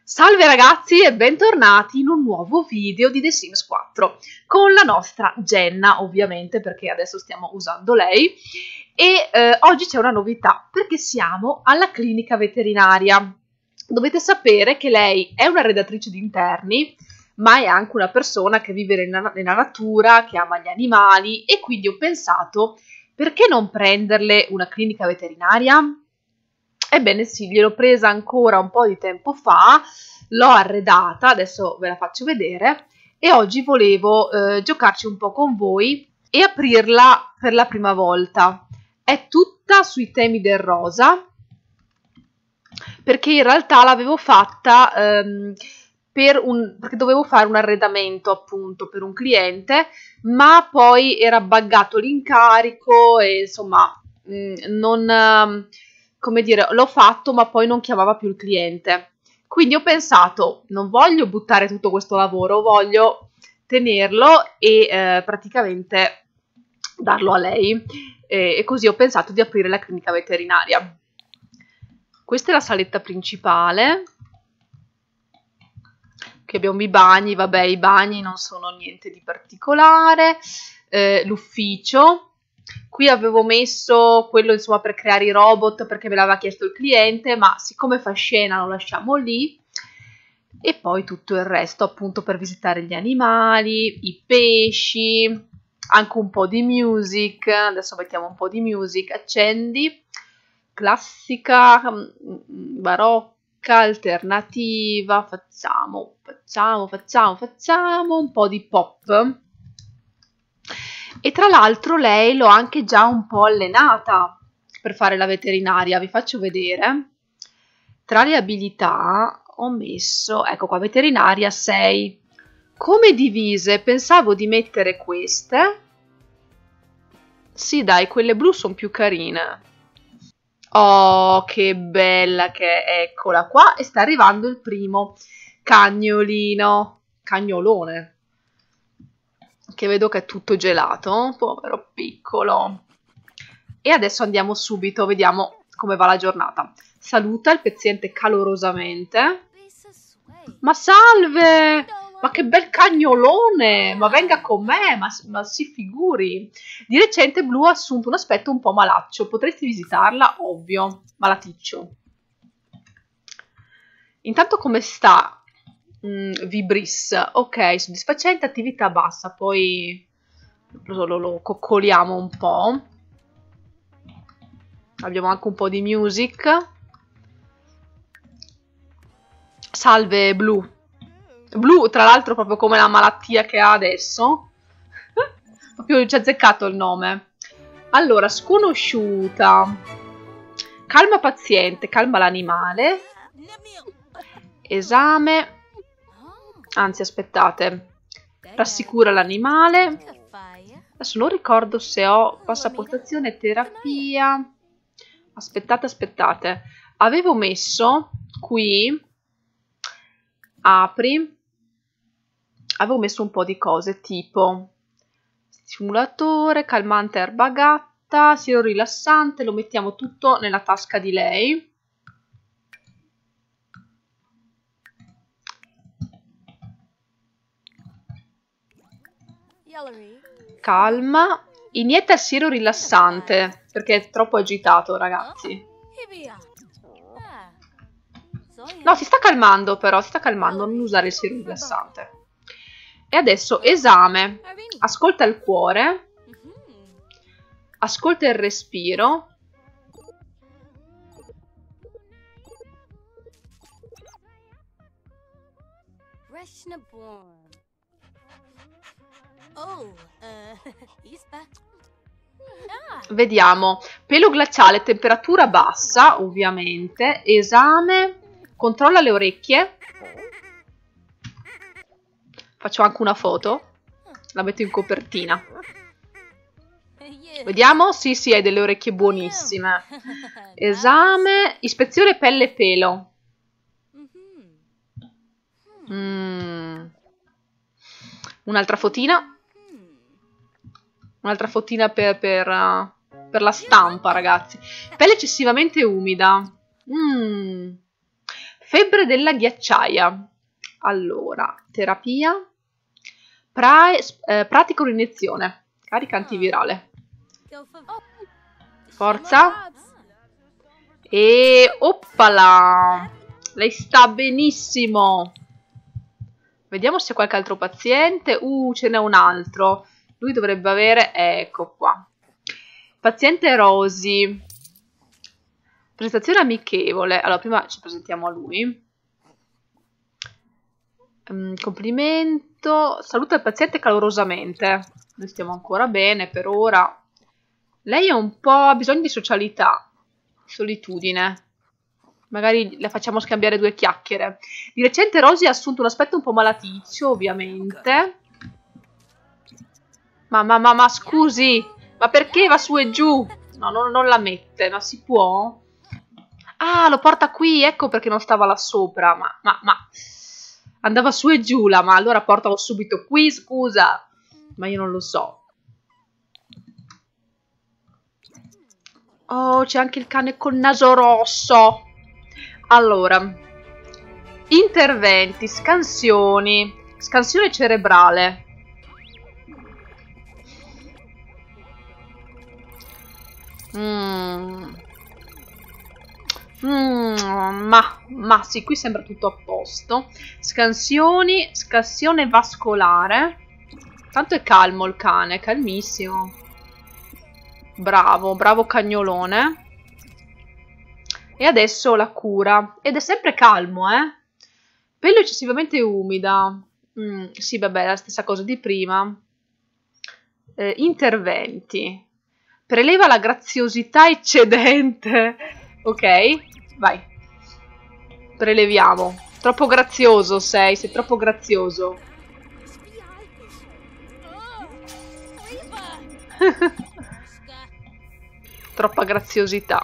Salve ragazzi e bentornati in un nuovo video di The Sims 4 con la nostra Jenna, ovviamente, perché adesso stiamo usando lei. E oggi c'è una novità, perché siamo alla clinica veterinaria. Dovete sapere che lei è una redattrice di interni, ma è anche una persona che vive nella natura, che ama gli animali, e quindi ho pensato, perché non prenderle una clinica veterinaria? Ebbene sì, gliel'ho presa ancora un po' di tempo fa, l'ho arredata, adesso ve la faccio vedere, e oggi volevo giocarci un po' con voi e aprirla per la prima volta. È tutta sui temi del rosa, perché in realtà l'avevo fatta perché dovevo fare un arredamento appunto per un cliente, ma poi era buggato l'incarico e insomma non... come dire, l'ho fatto ma poi non chiamava più il cliente. Quindi ho pensato, non voglio buttare tutto questo lavoro, voglio tenerlo e praticamente darlo a lei. E così ho pensato di aprire la clinica veterinaria. Questa è la saletta principale. Qui abbiamo i bagni, vabbè, i bagni non sono niente di particolare. L'ufficio. Qui avevo messo quello insomma per creare i robot perché me l'aveva chiesto il cliente, ma siccome fa scena lo lasciamo lì. E poi tutto il resto appunto per visitare gli animali, i pesci, anche un po' di music. Adesso mettiamo un po' di music, accendi, classica, barocca, alternativa, facciamo un po' di pop. E tra l'altro lei l'ho anche già un po' allenata per fare la veterinaria, vi faccio vedere. Tra le abilità ho messo, ecco qua, veterinaria 6. Come divise pensavo di mettere queste. Sì dai, quelle blu sono più carine. Oh, che bella che è, eccola qua, e sta arrivando il primo cagnolino, cagnolone. Che vedo che è tutto gelato, povero piccolo. E adesso andiamo subito, vediamo come va la giornata. Saluta il paziente calorosamente. Ma salve! Ma che bel cagnolone! Ma venga con me, ma si figuri. Di recente Blu ha assunto un aspetto un po' malaccio. Potresti visitarla? Ovvio, malaticcio. Intanto come sta? Vibris, ok, soddisfacente, attività bassa, poi lo coccoliamo un po'. Abbiamo anche un po' di music. Salve Blu. Blu, tra l'altro, proprio come la malattia che ha adesso. Proprio ci ha azzeccato il nome. Allora, sconosciuta. Calma paziente, calma l'animale. Esame. Anzi, aspettate, rassicura l'animale. Adesso non ricordo se ho passaportazione, terapia. Aspettate. Avevo messo qui, apri, avevo messo un po' di cose tipo stimulatore, calmante erba gatta, siero rilassante, lo mettiamo tutto nella tasca di lei. Calma, inietta il siero rilassante perché è troppo agitato, ragazzi. No, si sta calmando però, si sta calmando, non usare il siero rilassante. E adesso esame, ascolta il cuore, ascolta il respiro. Vediamo, pelo glaciale, temperatura bassa, ovviamente, esame, controlla le orecchie, faccio anche una foto, la metto in copertina. Vediamo, sì, hai delle orecchie buonissime. Esame, ispezione pelle e pelo. Un'altra fotina. Un'altra fotina per la stampa, ragazzi. Pelle eccessivamente umida. Febbre della ghiacciaia. Allora, terapia. Pratica un'iniezione. Carica antivirale. Forza. E oppala. Lei sta benissimo. Vediamo se c'è qualche altro paziente. Ce n'è un altro. Lui dovrebbe avere... Ecco qua. Paziente Rosy. Presentazione amichevole. Allora, prima ci presentiamo a lui. Complimento. Saluta il paziente calorosamente. Noi stiamo ancora bene per ora. Lei è un po'... ha bisogno di socialità. Solitudine. Magari la facciamo scambiare 2 chiacchiere. Di recente Rosy ha assunto un aspetto un po' malaticcio, ovviamente. Ma scusi, ma perché va su e giù? No, non la mette, ma si può? Ah, lo porta qui, ecco perché non stava là sopra. Ma andava su e giù là, ma allora portalo subito qui, scusa. Ma io non lo so. Oh, c'è anche il cane col naso rosso. Allora, interventi, scansioni, scansione cerebrale. Ma sì, qui sembra tutto a posto. Scansioni, scansione vascolare. Tanto è calmo il cane, calmissimo. Bravo, bravo cagnolone. E adesso la cura. Ed è sempre calmo, Pelle eccessivamente umida. Sì, vabbè, la stessa cosa di prima. Interventi. Preleva la graziosità eccedente. Ok, vai. Preleviamo. Troppo grazioso sei troppo grazioso. Troppa graziosità.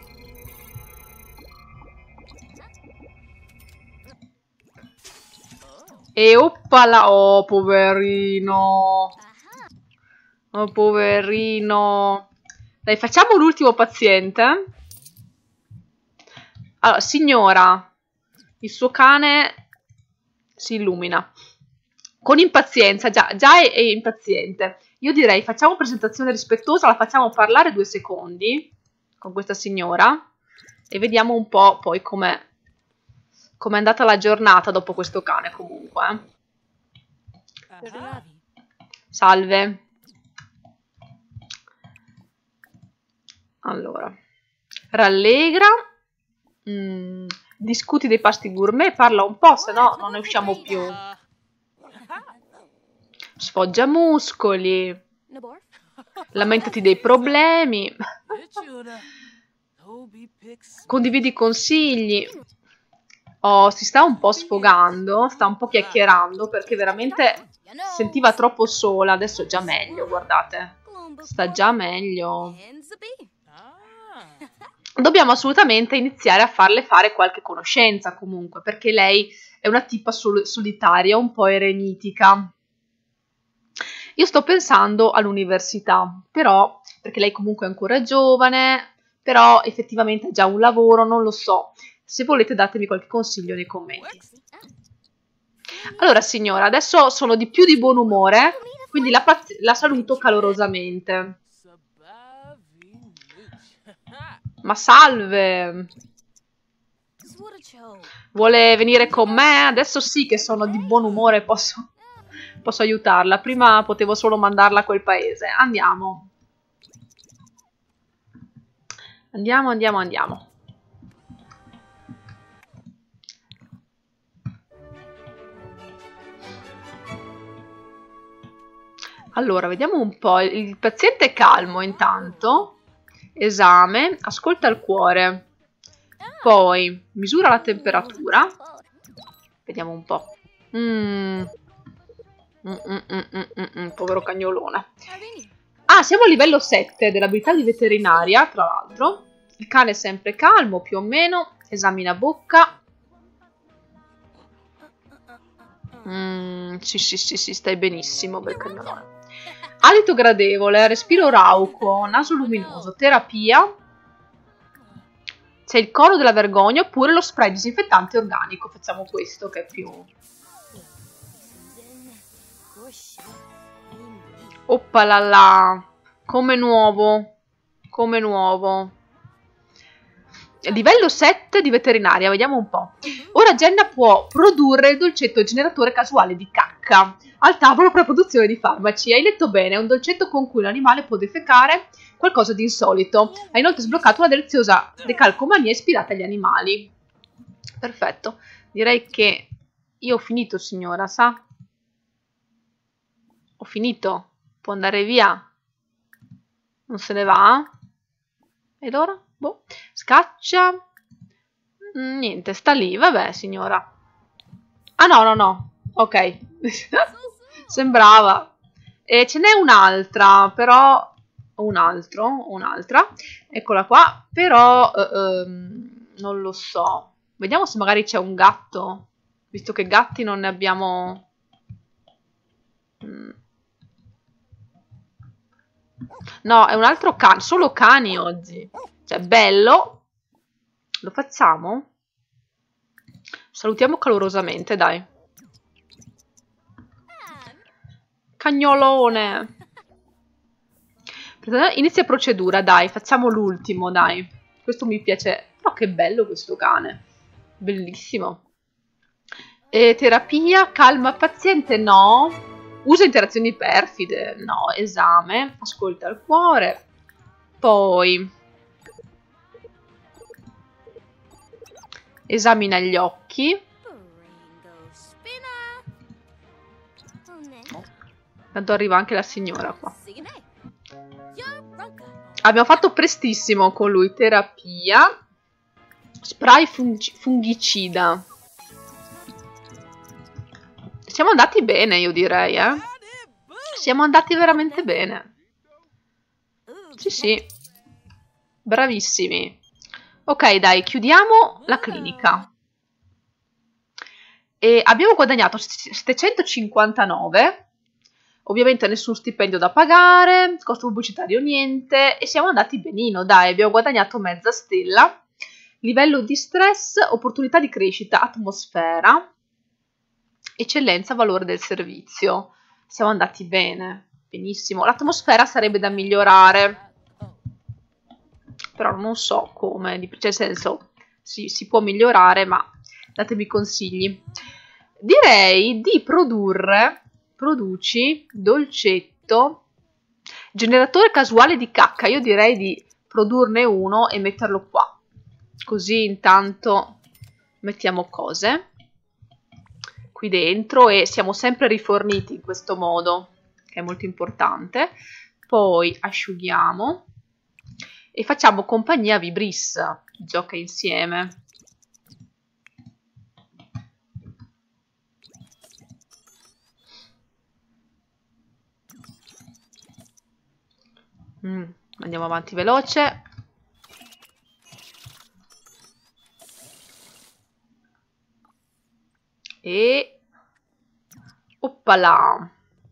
E oppala, oh poverino. Oh poverino. Dai, facciamo l'ultimo paziente. Allora, signora, il suo cane si illumina. Con impazienza, già è impaziente. Io direi, facciamo presentazione rispettosa, la facciamo parlare 2 secondi con questa signora e vediamo un po' poi com'è andata la giornata dopo questo cane comunque. Salve. Allora, rallegra, discuti dei pasti gourmet, parla un po', se no non ne usciamo più. Sfoggia muscoli, lamentati dei problemi, condividi consigli. Oh, si sta un po' sfogando, sta un po' chiacchierando perché veramente sentiva troppo sola. Adesso è già meglio, guardate, sta già meglio. Dobbiamo assolutamente iniziare a farle fare qualche conoscenza comunque, perché lei è una tipa solitaria, un po' eremitica. Io sto pensando all'università, però, perché lei comunque è ancora giovane, però effettivamente ha già un lavoro, non lo so. Se volete datemi qualche consiglio nei commenti. Allora signora, adesso sono di più di buon umore, quindi la saluto calorosamente. Ma salve! Vuole venire con me? Adesso sì che sono di buon umore, posso aiutarla. Prima potevo solo mandarla a quel paese. Andiamo. Andiamo. Allora, vediamo un po'. Il paziente è calmo intanto. Esame. Ascolta il cuore. Poi misura la temperatura. Vediamo un po'. Povero cagnolone. Ah, siamo a livello 7 dell'abilità di veterinaria, tra l'altro. Il cane è sempre calmo, più o meno. Esamina bocca. Sì, stai benissimo, bel cagnolone. Alito gradevole, respiro rauco, naso luminoso, terapia. C'è il coro della vergogna oppure lo spray disinfettante organico. Facciamo questo che è più... Oppalala, come nuovo, come nuovo. Livello 7 di veterinaria, vediamo un po'. Ora Jenna può produrre il dolcetto generatore casuale di cacca al tavolo per la produzione di farmaci. Hai letto bene, è un dolcetto con cui l'animale può defecare qualcosa di insolito. Ha inoltre sbloccato una deliziosa decalcomania ispirata agli animali. Perfetto, direi che io ho finito, signora, sa? Ho finito. Può andare via. Non se ne va? Ed ora? Boh. Scaccia. Niente, sta lì. Vabbè, signora. Ah, no, no, no. Ok. Sembrava. E ce n'è un'altra, però... un'altra. Eccola qua. Però... non lo so. Vediamo se magari c'è un gatto. Visto che gatti non ne abbiamo... No, è un altro cane, solo cani oggi. Cioè, bello. Lo facciamo? Salutiamo calorosamente, dai. Cagnolone. Inizia procedura, dai, facciamo l'ultimo, dai. Questo mi piace. Oh, che bello questo cane. Bellissimo. E terapia, calma paziente, no. Usa interazioni perfide, no. Esame, ascolta il cuore. Poi esamina gli occhi. Tanto arriva anche la signora qua. Abbiamo fatto prestissimo con lui. Terapia. Spray fungicida. Siamo andati bene, io direi, eh. Siamo andati veramente bene. Sì, sì. Bravissimi. Ok, dai, chiudiamo la clinica. E abbiamo guadagnato 759. Ovviamente nessun stipendio da pagare, costo pubblicitario niente. E siamo andati benino, dai, abbiamo guadagnato mezza stella. Livello di stress, opportunità di crescita, atmosfera. Eccellenza, valore del servizio. Siamo andati bene, benissimo. L'atmosfera sarebbe da migliorare, però non so come, cioè nel senso si può migliorare, ma datemi consigli. Direi di produci dolcetto generatore casuale di cacca. Io direi di produrne uno e metterlo qua, così intanto mettiamo cose qui dentro e siamo sempre riforniti in questo modo, che è molto importante. Poi asciughiamo e facciamo compagnia a Vibris, gioca insieme. Andiamo avanti veloce. E oppala.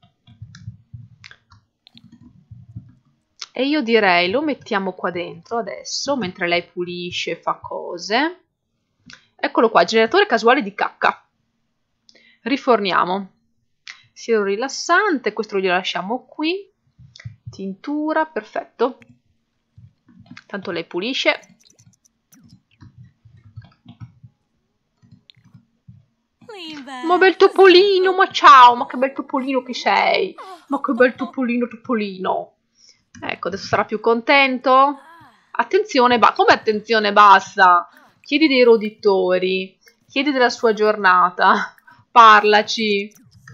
E io direi lo mettiamo qua dentro adesso mentre lei pulisce e fa cose. Eccolo qua, generatore casuale di cacca. Riforniamo. Siero rilassante, questo lo lasciamo qui. Tintura, perfetto. Tanto lei pulisce. Ma bel topolino, ma ciao, ma che bel topolino che sei. Ma che bel topolino, topolino. Ecco, adesso sarà più contento. Attenzione, come attenzione, basta. Chiedi dei roditori, chiedi della sua giornata, parlaci.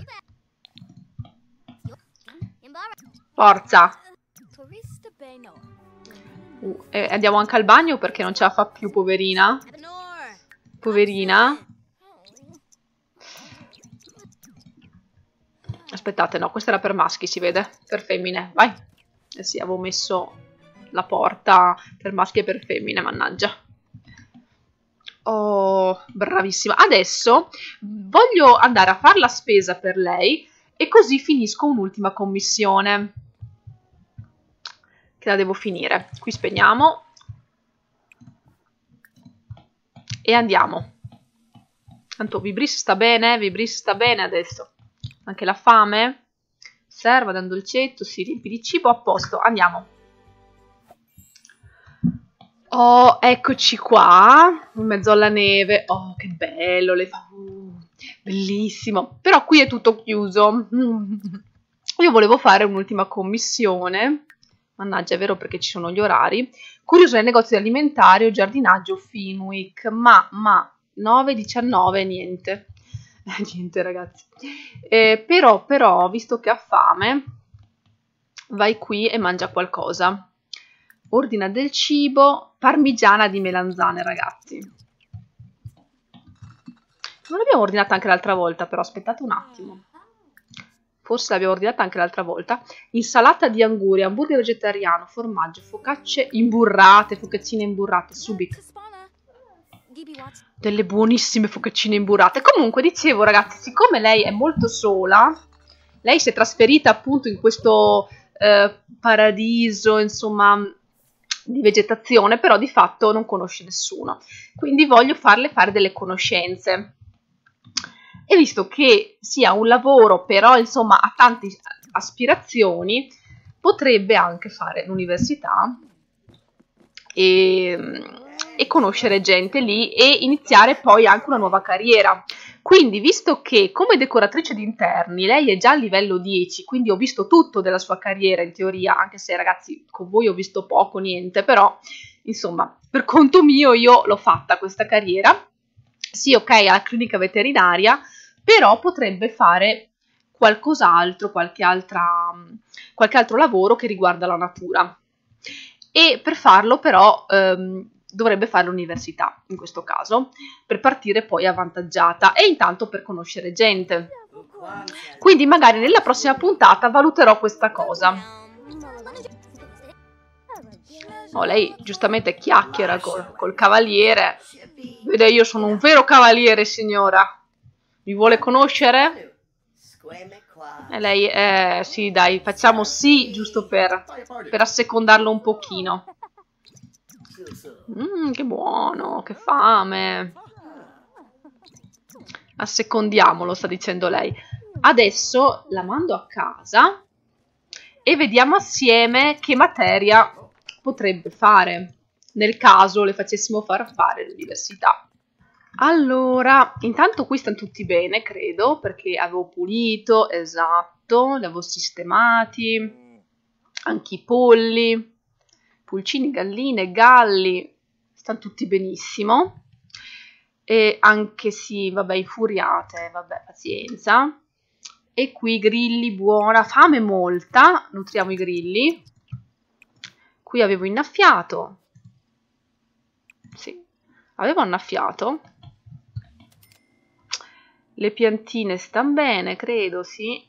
Forza. Andiamo anche al bagno perché non ce la fa più, poverina. Poverina. Aspettate, no, questa era per maschi, si vede? Per femmine, vai. Eh sì, avevo messo la porta per maschi e per femmine, mannaggia. Oh, bravissima. Adesso voglio andare a fare la spesa per lei e così finisco un'ultima commissione. Che la devo finire. Qui spegniamo. E andiamo. Tanto Vibris sta bene adesso. Anche la fame. Serva da un dolcetto, si riempie di cibo, a posto, andiamo. Oh, eccoci qua, in mezzo alla neve. Oh, che bello, bellissimo. Però qui è tutto chiuso. Io volevo fare un'ultima commissione. Mannaggia, è vero perché ci sono gli orari. Curioso nel negozio alimentare o giardinaggio Finwick. Ma 9,19, niente. Niente, ragazzi. Però, visto che ha fame, vai qui e mangia qualcosa. Ordina del cibo, parmigiana di melanzane, ragazzi. Non l'abbiamo ordinata anche l'altra volta, però aspettate un attimo. Forse l'abbiamo ordinata anche l'altra volta. Insalata di anguri, hamburger vegetariano, formaggio, focaccine imburrate, subito. Delle buonissime focaccine imburrate. Comunque, dicevo, ragazzi, siccome lei è molto sola, lei si è trasferita appunto in questo paradiso, insomma, di vegetazione, però di fatto non conosce nessuno. Quindi voglio farle fare delle conoscenze. E visto che sia un lavoro, però insomma ha tante aspirazioni, potrebbe anche fare l'università e conoscere gente lì e iniziare poi anche una nuova carriera. Quindi, visto che come decoratrice di interni lei è già a livello 10, quindi ho visto tutto della sua carriera in teoria, anche se ragazzi con voi ho visto poco, niente, però insomma per conto mio io l'ho fatta questa carriera. Sì, ok, alla clinica veterinaria, però potrebbe fare qualcos'altro, qualche altro lavoro che riguarda la natura. E per farlo però dovrebbe fare l'università, in questo caso, per partire poi avvantaggiata e intanto per conoscere gente. Quindi magari nella prossima puntata valuterò questa cosa. Oh, lei giustamente chiacchiera col cavaliere. Vede, io sono un vero cavaliere, signora. Mi vuole conoscere? E lei, sì, dai, facciamo sì, giusto per assecondarlo un pochino. Che buono, che fame. Assecondiamolo, sta dicendo lei. Adesso la mando a casa e vediamo assieme che materia potrebbe fare, nel caso le facessimo fare l'università. Allora, intanto qui stanno tutti bene, credo, perché avevo pulito, esatto, li avevo sistemati, anche i polli, pulcini, galline, galli, stanno tutti benissimo. E anche sì, vabbè, infuriate, vabbè, pazienza. E qui grilli, buona, fame molta, nutriamo i grilli. Qui avevo innaffiato. Sì, avevo annaffiato. Le piantine stanno bene, credo, sì.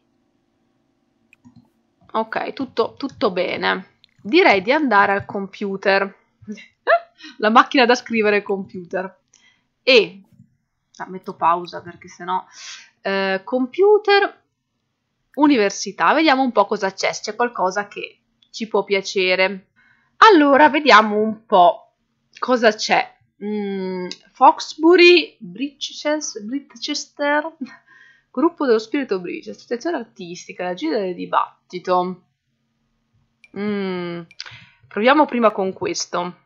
Ok, tutto bene. Direi di andare al computer. La macchina da scrivere computer. E metto pausa perché sennò computer, università, vediamo un po' cosa c'è, se c'è qualcosa che ci può piacere. Allora, vediamo un po' cosa c'è. Foxbury, Britchester, gruppo dello spirito British, associazione artistica, la gira del dibattito. Proviamo prima con questo.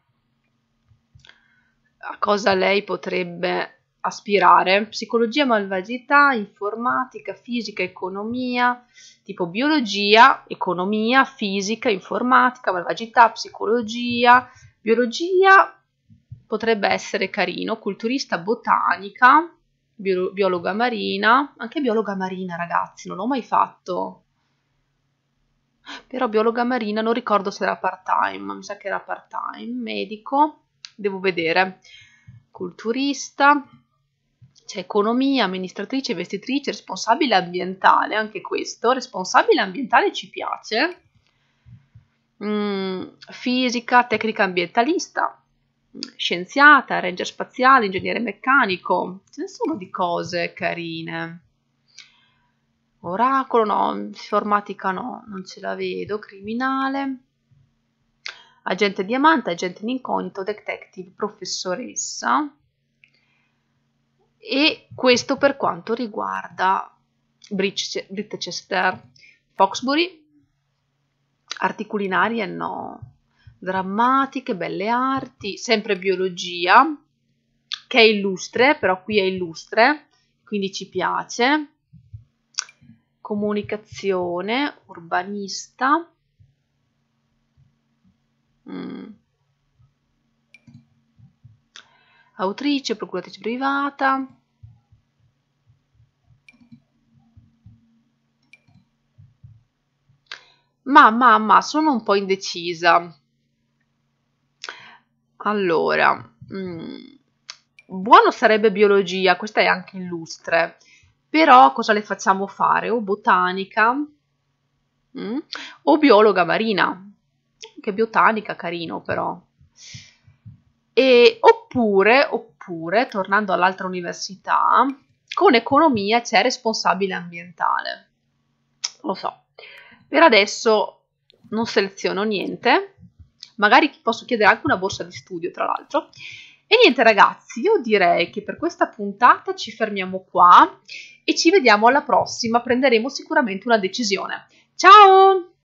A cosa lei potrebbe aspirare? Psicologia, malvagità, informatica, fisica, economia, tipo biologia, economia, fisica, informatica, malvagità, psicologia, biologia potrebbe essere carino, culturista, botanica, biologa marina, anche biologa marina, ragazzi, non l'ho mai fatto. Però biologa marina non ricordo se era part-time, mi sa che era part-time, medico, devo vedere, culturista, c'è economia, amministratrice, investitrice, responsabile ambientale, anche questo, responsabile ambientale ci piace, fisica, tecnica ambientalista, scienziata, ranger spaziale, ingegnere meccanico, ce ne sono di cose carine. Oracolo no, informatica no, non ce la vedo, criminale, agente diamante, agente in incognito, detective, professoressa, E questo per quanto riguarda Britchester. Foxbury, arti culinarie no, drammatiche, belle arti, sempre biologia, che è illustre, però qui è illustre, quindi ci piace. Comunicazione, urbanista, autrice, procuratrice privata, ma sono un po' indecisa. Allora, buono sarebbe biologia, questa è anche illustre, però cosa le facciamo fare? O botanica, o biologa marina, che botanica carino però. Oppure, tornando all'altra università, con economia c'è responsabile ambientale. Lo so. Per adesso non seleziono niente, magari posso chiedere anche una borsa di studio, tra l'altro. E niente ragazzi, io direi che per questa puntata ci fermiamo qua e ci vediamo alla prossima, prenderemo sicuramente una decisione. Ciao!